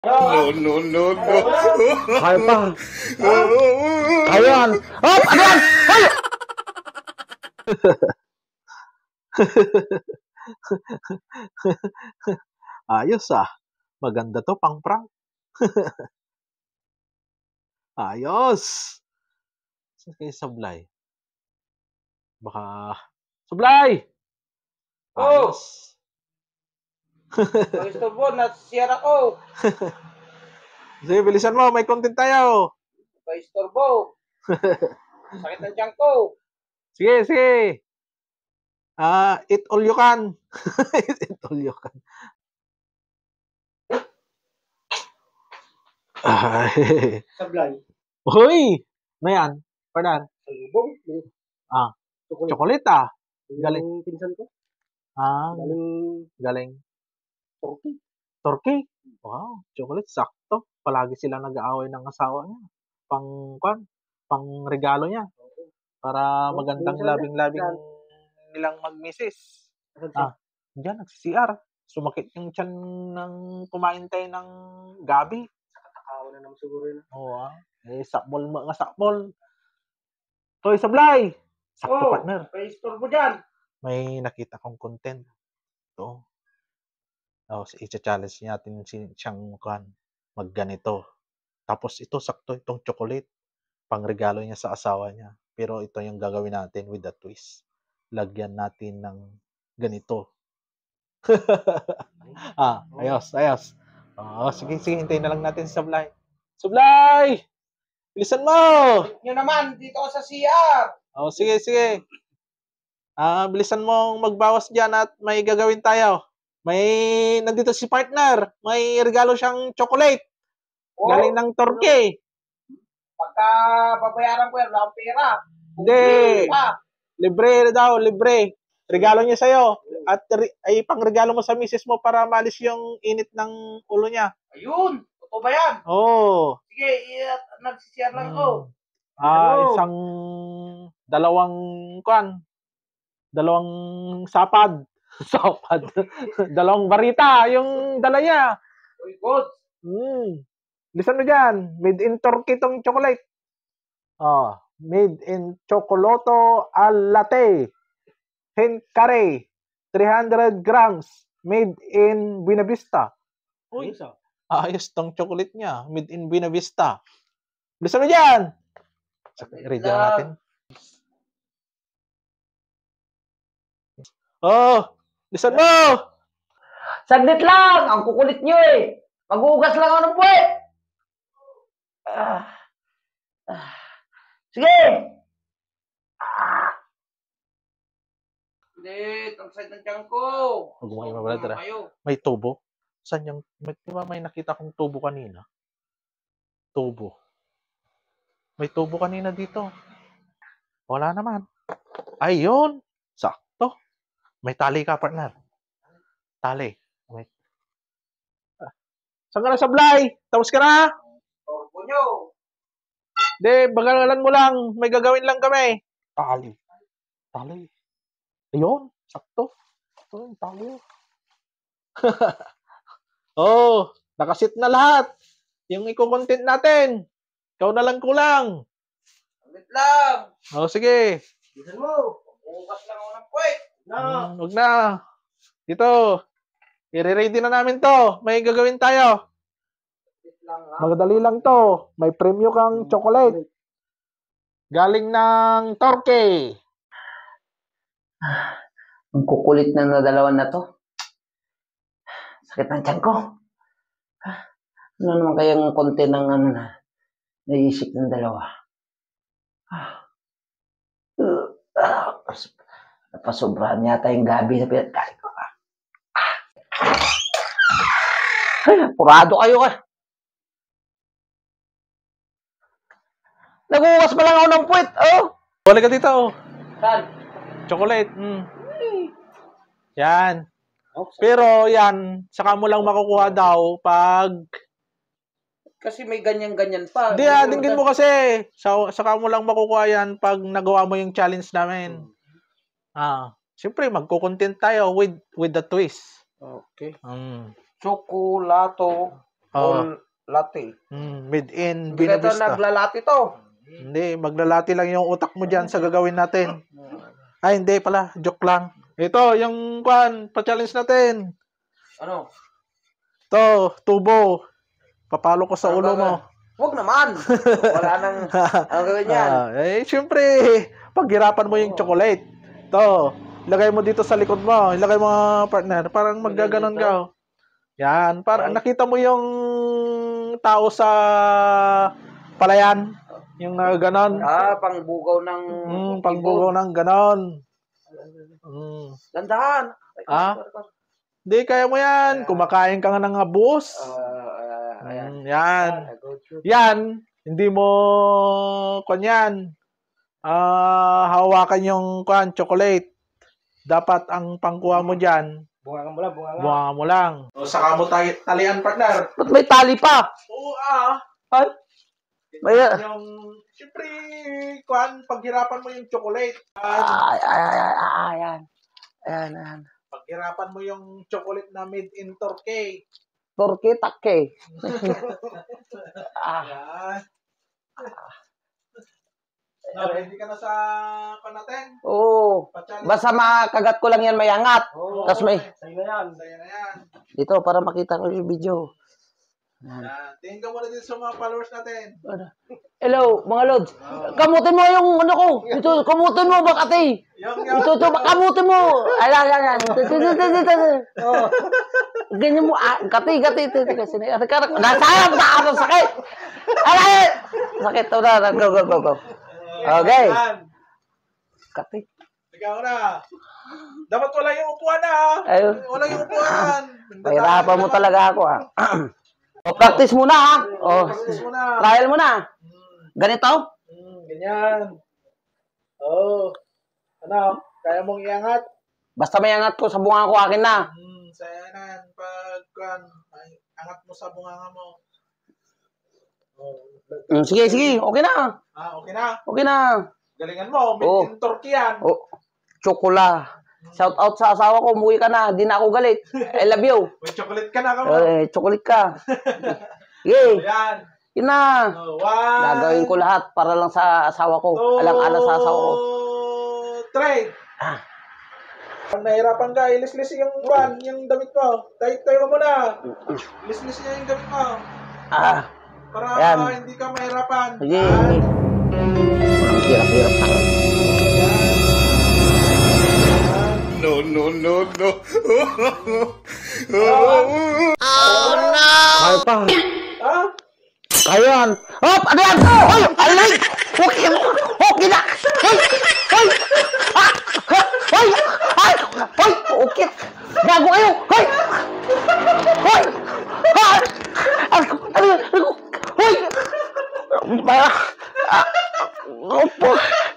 No, no, no, no. Kaya pa. Kaya yan. Hop! Ano yan? Ay! Ayos ah. Maganda to, pang prank. Ayos. Saan kayo sablay? Baka... Sablay! Oh! Ayos. Istorbo, nasisiyar ako. Sige, bilisan mo. May content tayo. Istorbo. Sakit ng tiyan ko. Sige, sige. Eat all you can. Eat all you can. Ay. Sablay. Uy! Ano yan? Pardon? Salubong. Chocolate ah. Galing. Yung pinsan ko. Galing. Galing Turkey. Turkey? Wow. Chocolate. Sakto. Palagi sila nag-aaway ng asawa niya. Pang regalo niya. Para magandang labing-labing nilang mag-misis. Diyan, nagsi-CR. Sumakit yung tiyan ng kumain tayo ng gabi. Nakakawa na naman siguro yun. Oo sakbol mga sakbol. Toy Sablay! Sakto partner. Istorbo dyan. May nakita kong content. Ito. I-challenge natin siyang magganito. Tapos ito, sakto itong chocolate. Pangregalo niya sa asawa niya. Pero ito yung gagawin natin with a twist. Lagyan natin ng ganito. Ayos. Sige, hintayin na lang natin si Sablay. Sablay! Bilisan mo! Nyo naman, dito ako sa CR. Sige. Bilisan mong magbawas dyan at may gagawin tayo. Nandito si partner. May regalo siyang chocolate. Galing ng Turkey. Pagka babayaran ko yan, wala akong pera. Hindi. Libre. Regalo niya sa'yo. At ay pangregalo mo sa misis mo para malis yung init ng ulo niya. Ayun. Totoo ba yan? Oo. Sige, nagsisiyar lang ako. Dalawang sapad. Dalawang barita yung dala niya. Uy, good. Listen mo dyan. Made in Turkey tong chocolate. Made in Chocoloto al Latte. Hand curry. 300 grams. Made in Buena Vista. Uy, ayos tong chocolate niya. Made in Buena Vista. Listen mo dyan. Ready na natin. Listen mo! Saglit lang! Ang kukulit nyo eh! Mag-uugas lang ako ng puwet! Sige! Hindi, ang side ng tiyan ko. May tubo? Saan yung... May nakita kong tubo kanina. Tubo. May tubo kanina dito. Wala naman. Ayun! Sakto. May tali ka, partner. Tali. Saan ka na, Sablay? Tapos ka na? Torbo nyo. Hindi, bagalan mo lang. May gagawin lang kami. Tali. Ayun, sakto. Ito, tali. Nakasit na lahat. Yung i-content natin. Ikaw na lang kulang. Saglit lang. Sige. Bisan mo. Mag-uugas lang ako ng puwet. Huwag na. Dito. I-ready na namin to. May gagawin tayo. Magdali lang to. May premyo kang chocolate. Galing ng Turkey. Ang kukulit na dalawan na to. Sakit ng tiyan ko. Ano naman kayang konti ng naisip ng dalawa? Napasobrahan yata yung gabi na pinatkain ko. Purado kayo ka. Nag-uwas pa lang ako ng puwet. Balik ka dito. Saan? Chocolate. Yan. Pero yan, saka mo lang makukuha daw pag... Kasi may ganyan-ganyan pa. Hindi, dinggin mo kasi. Saka mo lang makukuha yan pag nagawa mo yung challenge namin. Siyempre, magko-content tayo with the twist. Okay. Mm. Chocolato All latte. Made in Hindi ka ito Binavista. naglalati to. Hindi, maglalati lang yung utak mo dyan sa gagawin natin. Ay, hindi pala. Joke lang. Ito, yung pa-challenge natin. Ano? Ito, tubo. Papalo ko sa ulo mo. Huwag naman. Wala nang ano gawin yan. Siyempre, paghirapan mo yung chocolate. Ito, ilagay mo dito sa likod mo. Ilagay mo, partner. Parang maggaganon ka. Yan. Para nakita mo yung tao sa palayan. Yung ganon. Pangbugaw ng... pangbugaw ng ganon. Dandahan. Hindi, kaya mo yan. Kumakain ka nga ng abos. Yan. Yan. Hindi mo kanyan. Hawakan yung chocolate. Dapat ang pangkuha mo dyan. Bunga mo lang, bunga lang. Bunga mo lang. Saka mo talian, partner. Ba't may tali pa? Oo, Ay? Yung, siyempre, paghirapan mo yung chocolate. Ayan. Paghirapan mo yung chocolate na made in Turkey. Turkey, takke. Yan. Ready ka na sa natin? Oo. Basta makagat ko lang yan mayangat. Tapos may... Sa'yo na yan. Dito, para makita ko yung video. Tingin ka muna dito sa mga followers natin. Hello, mga lods. Kamutin mo yung ano ko. Ito, kamutin mo, Makati. Ito, kamutin mo. Ayan. Ganyan mo. Gati. Nasayang sa sakit. Alay! Sakit. Go. Okay. Kati. Ikaw na. Dapat wala yung upuan na. Ayun. Wala yung upuan. Pahirapan mo talaga ako practice muna Practice muna. Trial muna. Ganito? Ganyan. Ano? Kaya mong iangat? Basta may angat ko sa bunga ko, akin na. Sayanan. Angat mo sa bunganga mo. Sige. Okay na. Okay na? Okay na. Galingan mo. Made in Turkey yan. Chocola. Shout out sa asawa ko. Umuwi ka na. Di na ako galit. I love you. May chocolate ka na ka mo. Chocolate ka. Sige. Ayan. Yun na. One. Gagawin ko lahat para lang sa asawa ko. Alang-alang sa asawa ko. 3. Pag nahirapan ka, ilis-lis yung damit mo. Tayo ka muna. Ilis-lis niya yung damit mo. Para hindi ka mahirapan. Sige. Ang hirap-hirap sa akin. No. Oh, no! Kaya pa. Kaya yan. Hop! Ano yan? Hoy! Alay! Okay na! Hoy! Okay! Gago kayo! Hoy! Ano yan? Hoy! Opo!